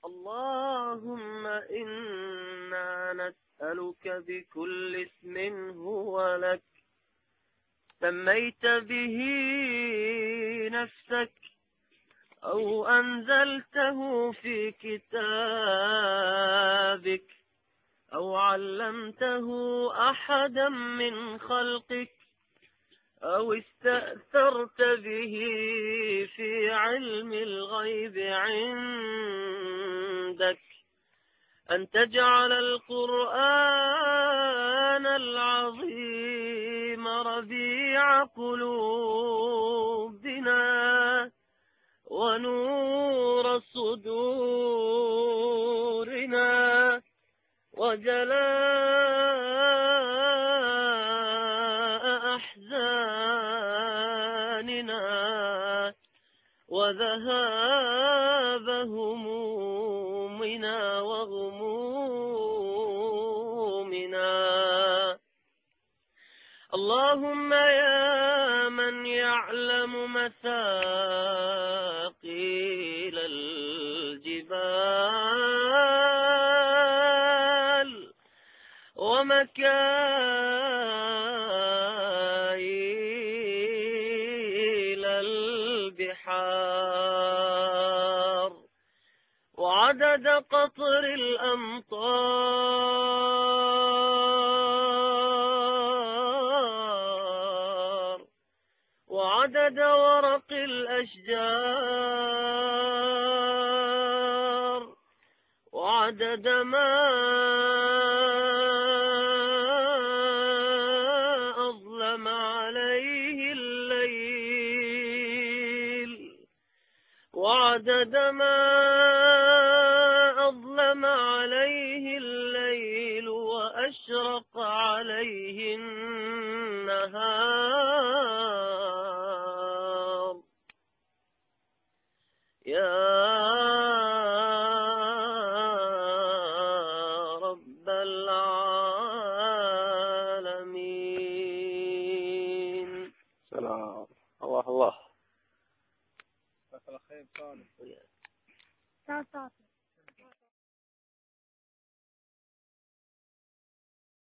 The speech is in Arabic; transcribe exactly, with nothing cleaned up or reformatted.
اللهم إنا نسألك بكل اسم هو لك سميت به نفسك أو أنزلته في كتابك أو علمته أحدا من خلقك أو استأثرت به في علم الغيب عندك أن تجعل القرآن العظيم ربيع قلوبنا ونور صدورنا وجلاء أحزاننا وذهاب همومنا وغمومنا. اللهم يا من يعلم مثاقيل الجبال ومكاييل البحار وعدد قطر الأمطار وعدد ورق الأشجار وعدد ما أظلم عليه الليل وعدد ما أظلم عليه الليل وأشرق عليه النهار. يا رب العالمين. سلام. الله الله. جزاك الله خير. تعال تعال